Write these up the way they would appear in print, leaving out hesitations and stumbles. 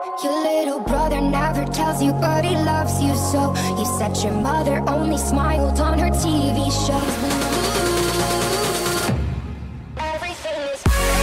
Your little brother never tells you, but he loves you so. You said your mother only smiled on her TV shows. Everything is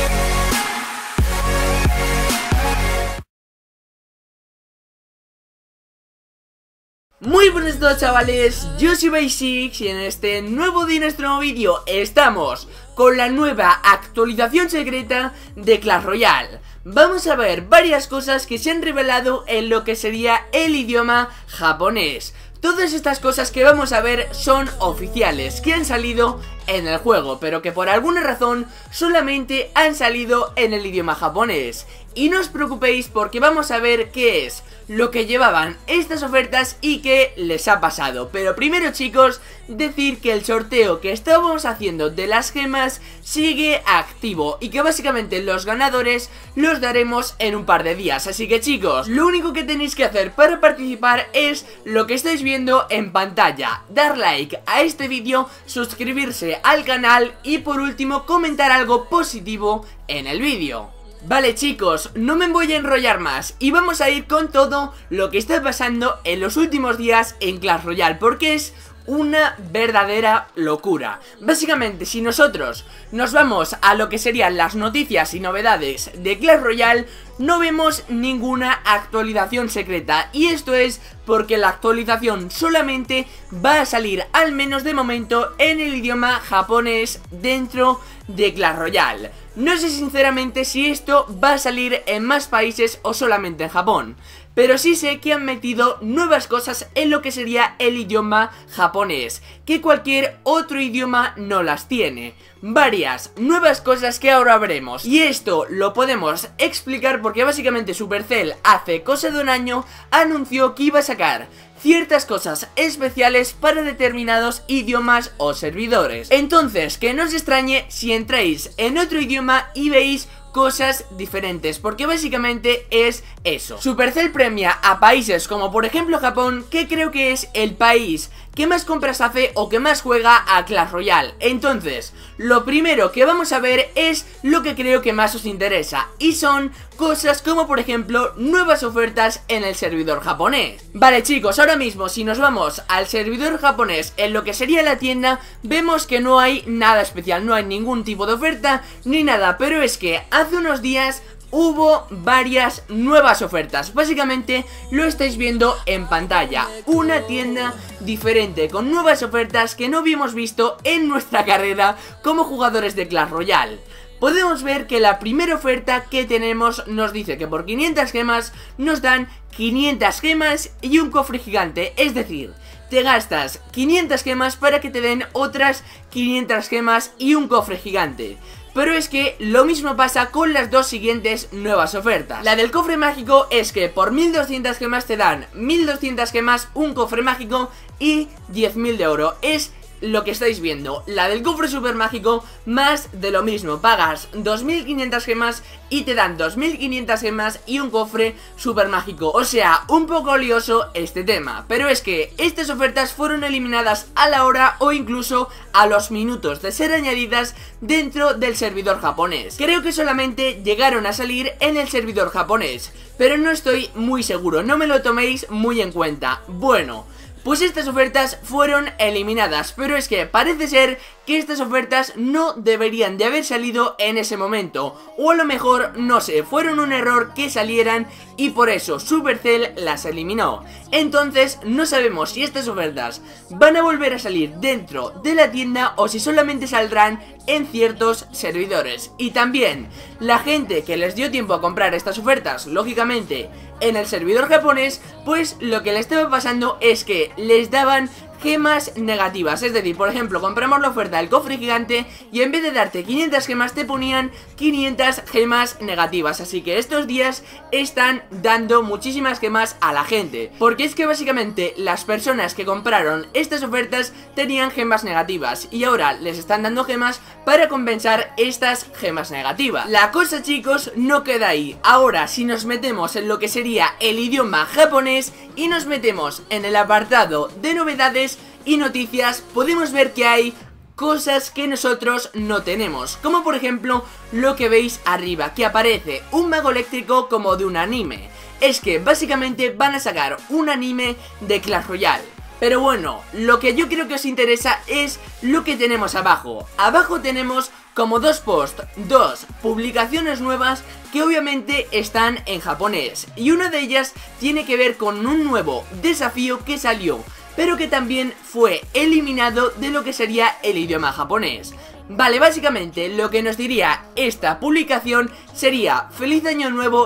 Muy buenos días, chavales, yo soy Basics y en este nuevo día, en este nuevo vídeo, estamos con la nueva actualización secreta de Clash Royale. Vamos a ver varias cosas que se han revelado en lo que sería el idioma japonés. Todas estas cosas que vamos a ver son oficiales, que han salido en el juego, pero que por alguna razón solamente han salido en el idioma japonés. Y no os preocupéis porque vamos a ver qué es lo que llevaban estas ofertas y qué les ha pasado. Pero primero, chicos, decir que el sorteo que estábamos haciendo de las gemas sigue activo y que básicamente los ganadores los daremos en un par de días. Así que, chicos, lo único que tenéis que hacer para participar es lo que estáis viendo en pantalla: dar like a este vídeo, suscribirse al canal y por último comentar algo positivo en el vídeo. Vale, chicos, no me voy a enrollar más y vamos a ir con todo lo que está pasando en los últimos días en Clash Royale, porque es una verdadera locura. Básicamente, si nosotros nos vamos a lo que serían las noticias y novedades de Clash Royale, no vemos ninguna actualización secreta. Y esto es porque la actualización solamente va a salir, al menos de momento, en el idioma japonés dentro de Clash Royale. No sé sinceramente si esto va a salir en más países o solamente en Japón, pero sí sé que han metido nuevas cosas en lo que sería el idioma japonés, que cualquier otro idioma no las tiene. Varias nuevas cosas que ahora veremos, y esto lo podemos explicar porque básicamente Supercell hace cosa de un año anunció que iba a sacar ciertas cosas especiales para determinados idiomas o servidores. Entonces, que no os extrañe si entráis en otro idioma y veis cosas diferentes, porque básicamente es eso. Supercell premia a países como por ejemplo Japón, que creo que es el país que más compras hace o que más juega a Clash Royale. Entonces, lo primero que vamos a ver es lo que creo que más os interesa, y son cosas como por ejemplo nuevas ofertas en el servidor japonés. Vale, chicos, ahora mismo si nos vamos al servidor japonés, en lo que sería la tienda, vemos que no hay nada especial, no hay ningún tipo de oferta ni nada, pero es que hace unos días hubo varias nuevas ofertas. Básicamente lo estáis viendo en pantalla, una tienda diferente con nuevas ofertas que no habíamos visto en nuestra carrera como jugadores de Clash Royale. Podemos ver que la primera oferta que tenemos nos dice que por 500 gemas nos dan 500 gemas y un cofre gigante, es decir, te gastas 500 gemas para que te den otras 500 gemas y un cofre gigante. Pero es que lo mismo pasa con las dos siguientes nuevas ofertas. La del cofre mágico es que por 1200 gemas te dan 1200 gemas, un cofre mágico y 10.000 de oro. Es lo que estáis viendo. La del cofre super mágico, más de lo mismo. Pagas 2500 gemas y te dan 2500 gemas y un cofre super mágico. O sea, un poco lioso este tema, pero es que estas ofertas fueron eliminadas a la hora o incluso a los minutos de ser añadidas dentro del servidor japonés. Creo que solamente llegaron a salir en el servidor japonés, pero no estoy muy seguro, no me lo toméis muy en cuenta. Bueno, pues estas ofertas fueron eliminadas, pero es que parece ser que estas ofertas no deberían de haber salido en ese momento, o a lo mejor, no sé, fueron un error que salieran y por eso Supercell las eliminó. Entonces no sabemos si estas ofertas van a volver a salir dentro de la tienda o si solamente saldrán en ciertos servidores. Y también la gente que les dio tiempo a comprar estas ofertas, lógicamente en el servidor japonés, pues lo que le estaba pasando es que les daban gemas negativas. Es decir, por ejemplo, compramos la oferta del cofre gigante y en vez de darte 500 gemas te ponían 500 gemas negativas. Así que estos días están dando muchísimas gemas a la gente, porque es que básicamente las personas que compraron estas ofertas tenían gemas negativas y ahora les están dando gemas para compensar estas gemas negativas. La cosa, chicos, no queda ahí. Ahora, si nos metemos en lo que sería el idioma japonés y nos metemos en el apartado de novedades y noticias, podemos ver que hay cosas que nosotros no tenemos, como por ejemplo lo que veis arriba, que aparece un mago eléctrico como de un anime. es que básicamente van a sacar un anime de Clash Royale. Pero bueno, lo que yo creo que os interesa es lo que tenemos abajo. Abajo tenemos como dos posts, dos publicaciones nuevas que obviamente están en japonés. Y una de ellas tiene que ver con un nuevo desafío que salió, pero que también fue eliminado de lo que sería el idioma japonés. Vale, básicamente lo que nos diría esta publicación sería: Feliz Año Nuevo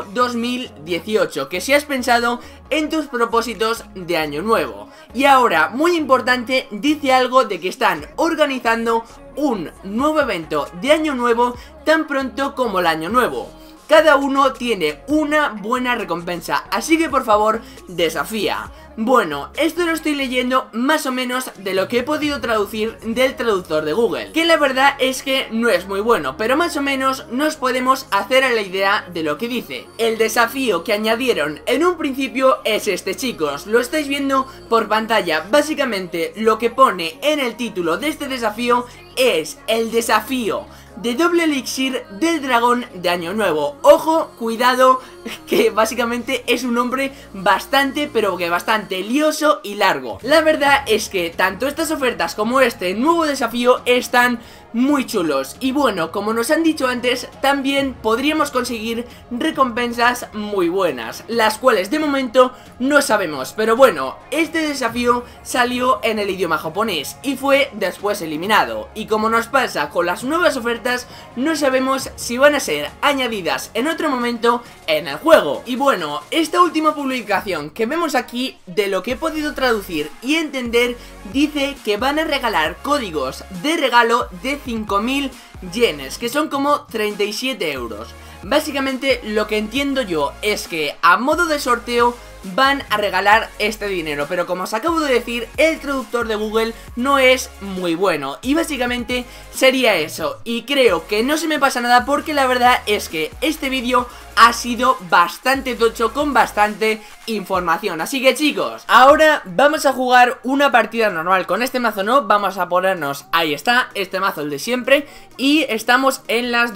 2018, que si has pensado en tus propósitos de Año Nuevo. Y ahora, muy importante, dice algo de que están organizando un nuevo evento de Año Nuevo tan pronto como el Año Nuevo. Cada uno tiene una buena recompensa, así que por favor, desafía. Bueno, esto lo estoy leyendo más o menos de lo que he podido traducir del traductor de Google, que la verdad es que no es muy bueno, pero más o menos nos podemos hacer a la idea de lo que dice. El desafío que añadieron en un principio es este, chicos, lo estáis viendo por pantalla. Básicamente lo que pone en el título de este desafío es el desafío de doble elixir del dragón de Año Nuevo. Ojo, cuidado, que básicamente es un nombre bastante, pero que bastante lioso y largo. La verdad es que tanto estas ofertas como este nuevo desafío están muy chulos. Y bueno, como nos han dicho antes, también podríamos conseguir recompensas muy buenas, las cuales de momento no sabemos. Pero bueno, este desafío salió en el idioma japonés y fue después eliminado. Y como nos pasa con las nuevas ofertas, no sabemos si van a ser añadidas en otro momento en el juego. Y bueno, esta última publicación que vemos aquí, de lo que he podido traducir y entender, dice que van a regalar códigos de regalo de 5000 yenes, que son como 37 euros. Básicamente lo que entiendo yo es que a modo de sorteo van a regalar este dinero, pero como os acabo de decir, el traductor de Google no es muy bueno. Y básicamente sería eso, y creo que no se me pasa nada porque la verdad es que este vídeo ha sido bastante tocho, con bastante información. Así que chicos, ahora vamos a jugar una partida normal con este mazo, ¿no? Vamos a ponernos, ahí está, este mazo, el de siempre. Y estamos en las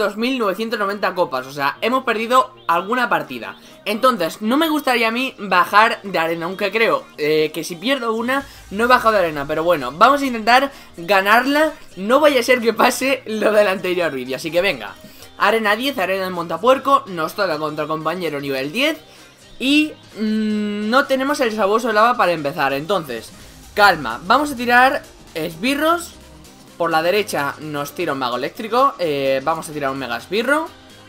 2990 copas, o sea, hemos perdido alguna partida. Entonces, no me gustaría a mí bajar de arena, aunque creo que si pierdo una, no he bajado de arena. Pero bueno, vamos a intentar ganarla, no vaya a ser que pase lo del anterior vídeo. Así que venga, arena 10, arena del montapuerco, nos toca contra compañero nivel 10. Y no tenemos el sabueso lava para empezar, entonces, calma, vamos a tirar esbirros. Por la derecha nos tira un mago eléctrico, vamos a tirar un mega esbirro.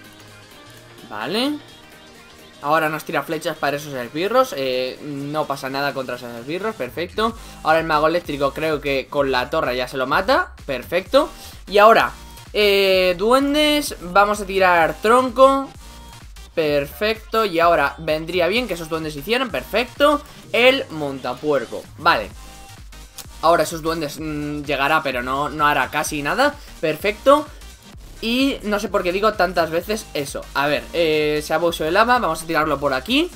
Vale. Ahora nos tira flechas para esos esbirros, no pasa nada contra esos esbirros, perfecto. Ahora el mago eléctrico creo que con la torre ya se lo mata, perfecto. Y ahora, duendes, vamos a tirar tronco, perfecto. Y ahora vendría bien que esos duendes hicieran, perfecto, el montapuerco, vale. Ahora esos duendes llegará, pero no hará casi nada, perfecto. Y no sé por qué digo tantas veces eso. A ver, sabueso de lava, vamos a tirarlo por aquí.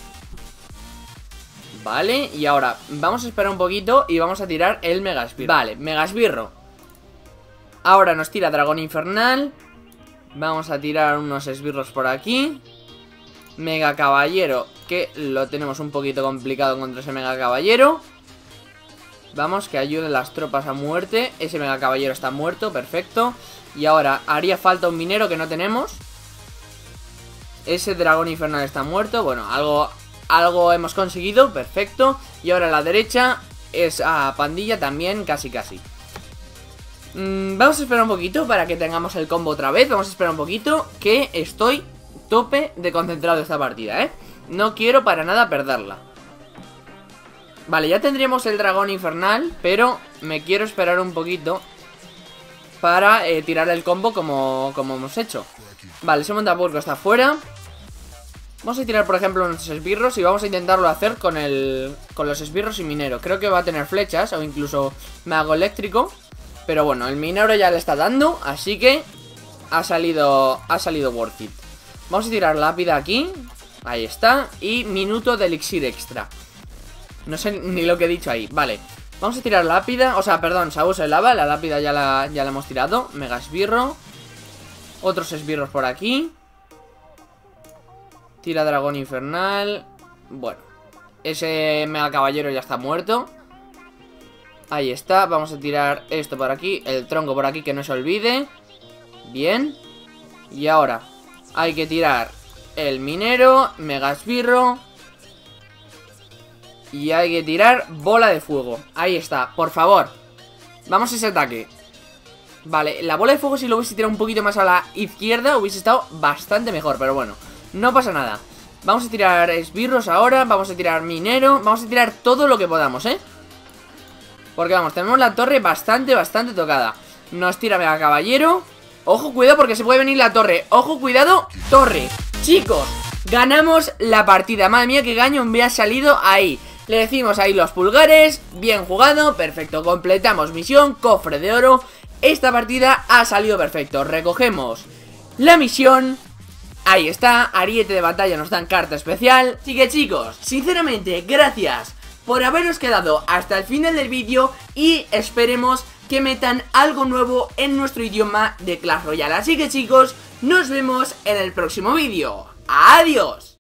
Vale, y ahora vamos a esperar un poquito y vamos a tirar el mega esbirro. Vale, mega esbirro. Ahora nos tira dragón infernal. Vamos a tirar unos esbirros por aquí. Mega caballero, que lo tenemos un poquito complicado contra ese mega caballero. Vamos, que ayuden las tropas a muerte. Ese mega caballero está muerto, perfecto. Y ahora haría falta un minero que no tenemos. Ese dragón infernal está muerto. Bueno, algo hemos conseguido, perfecto. Y ahora a la derecha es a pandilla también, casi. Vamos a esperar un poquito para que tengamos el combo otra vez. Vamos a esperar un poquito, que estoy tope de concentrado esta partida, ¿eh? No quiero para nada perderla. Vale, ya tendríamos el dragón infernal, pero me quiero esperar un poquito para tirar el combo como hemos hecho. Vale, ese montapuerco está fuera. Vamos a tirar, por ejemplo, nuestros esbirros y vamos a intentarlo hacer con los esbirros y minero. Creo que va a tener flechas o incluso mago eléctrico. Pero bueno, el minero ya le está dando, así que ha salido worth it. Vamos a tirar lápida aquí. Ahí está. Y minuto de elixir extra. No sé ni lo que he dicho ahí, vale. Vamos a tirar lápida, o sea, perdón, sabueso de lava. La lápida ya la hemos tirado. Mega esbirro. Otros esbirros por aquí. Tira dragón infernal. Bueno, ese mega caballero ya está muerto. Ahí está, vamos a tirar esto por aquí, el tronco por aquí, que no se olvide. Bien. Y ahora hay que tirar el minero, mega esbirro. Y hay que tirar bola de fuego. Ahí está, por favor. Vamos a ese ataque. Vale, la bola de fuego si lo hubiese tirado un poquito más a la izquierda hubiese estado bastante mejor, pero bueno, no pasa nada. Vamos a tirar esbirros ahora, vamos a tirar minero, vamos a tirar todo lo que podamos, porque vamos, tenemos la torre bastante tocada. Nos tira mega caballero. Ojo, cuidado porque se puede venir la torre. Ojo, cuidado, torre. Chicos, ganamos la partida. Madre mía, qué gaño me ha salido ahí. Le decimos ahí los pulgares. Bien jugado, perfecto, completamos misión, cofre de oro. Esta partida ha salido perfecto. Recogemos la misión. Ahí está, ariete de batalla, nos dan carta especial. Así que chicos, sinceramente, gracias por haberos quedado hasta el final del vídeo. Y esperemos que metan algo nuevo en nuestro idioma de Clash Royale. Así que chicos, nos vemos en el próximo vídeo. ¡Adiós!